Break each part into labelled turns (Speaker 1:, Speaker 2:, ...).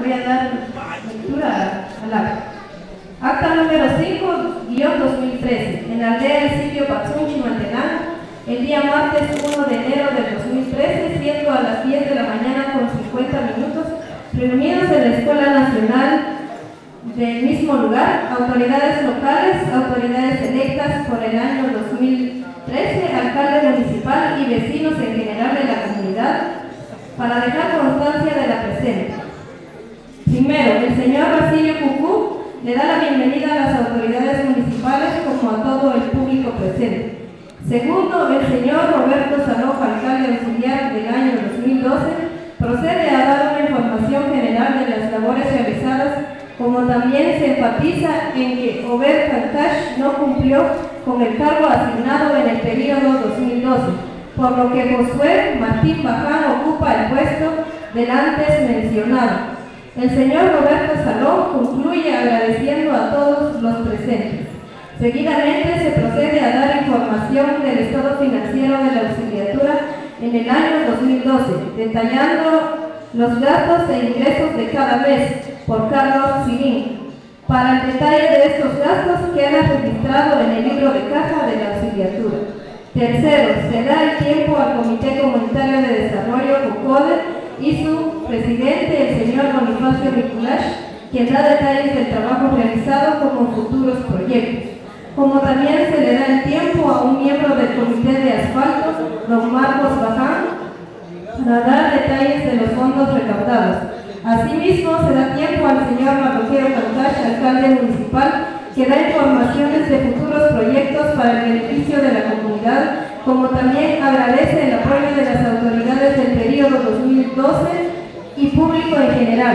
Speaker 1: voy a dar lectura al acta. Acta número 5-2013. En la aldea del sitio Patzún, Chimaltenango, el día martes 1 de enero del 2013, siendo a las 10 de la mañana con 50 minutos, reunidos en la Escuela Nacional del mismo lugar, autoridades locales, autoridades electas por el año 2013, alcalde municipal y vecinos en general de la comunidad, para dejar constancia de la presente. Primero, el señor Basilio Cucú le da la bienvenida a las autoridades municipales como a todo el público presente. Segundo, el señor Roberto Saló, alcalde auxiliar del año 2012, procede a dar una información general de las labores realizadas, como también se enfatiza en que Ober Cantash no cumplió con el cargo asignado en el periodo 2012, por lo que Josué Martín Baján ocupa el puesto del antes mencionado. El señor Roberto Saló concluye agradeciendo a todos los presentes. Seguidamente se procede a dar información del estado financiero de la auxiliatura en el año 2012, detallando los gastos e ingresos de cada mes por Carlos Sirín. Para el detalle de estos gastos queda registrado en el libro de caja de la auxiliatura. Tercero, se da el tiempo al Comité Comunitario de Desarrollo COCODE y su presidente, el señor Bonifacio Miculash, quien da detalles del trabajo realizado como futuros proyectos. Como también se le da el tiempo a un miembro del Comité de Asfalto, don Marcos Baján, para dar detalles de los fondos recaudados. Asimismo, se da tiempo al señor Marroquero Cantash, alcalde municipal, que da informaciones de futuros proyectos para el beneficio de la comunidad, como también agradece el apoyo de las autoridades del periodo 2012 y público en general.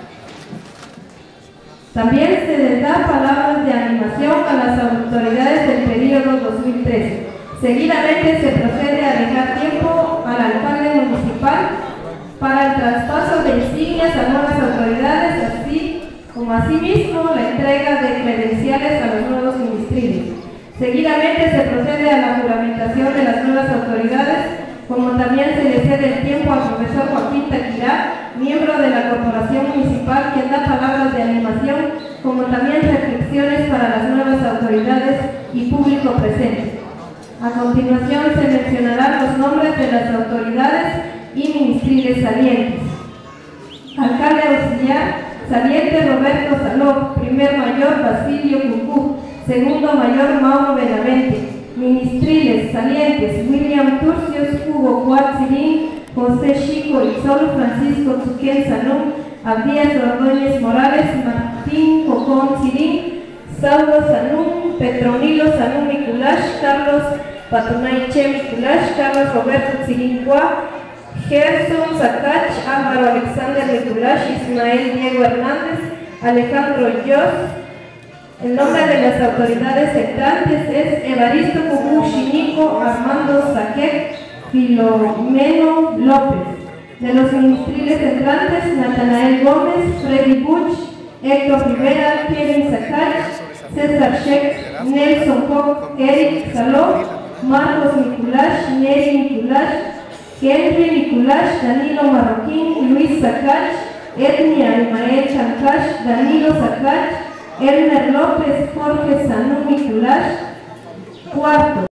Speaker 1: También se les da palabras de animación a las autoridades del periodo 2013. Seguidamente se procede a dejar tiempo al alcalde municipal para el traspaso de insignias a nuevas autoridades, así como asimismo la entrega de credenciales a los nuevos ministerios. Seguidamente se procede a la juramentación de las nuevas autoridades, como también se le cede el tiempo al profesor Joaquín Taquirá, miembro de la Corporación Municipal, quien da palabras de animación, como también reflexiones para las nuevas autoridades y público presente. A continuación se mencionarán los nombres de las autoridades y ministeriles salientes. Alcalde auxiliar saliente Roberto Saló, primer mayor Basilio Cucú, segundo mayor Mauro Benavente. Ministriles salientes William Turcios, Hugo Cuatzirín, José Chico Izol, Francisco Tuquén Sanún, Abdías Ordóñez Morales, Martín Cocón Cirín, Saulo Sanún, Petronilo Sanún Miculash, Carlos Patunay Che Miculash, Carlos Roberto Cirín Cuá, Gerson Sacach, Álvaro Alexander Miculash, Ismael Diego Hernández, Alejandro Yos. El nombre de las autoridades entrantes es Evaristo Cucú Chinico, Armando Saquet, Filomeno López. De los ministeriles entrantes, Natanael Gómez, Freddy Buch, Héctor Rivera, Kevin Sacach, César Sheck, Nelson Koch, Eric Saló, Marcos Miculash, Neri Miculash, Henry Miculash, Danilo Marroquín, Luis Sacach, Etnia Imael Chancash, Danilo Sacach, Elmer López, Jorge Sanú Miculash. Cuarto,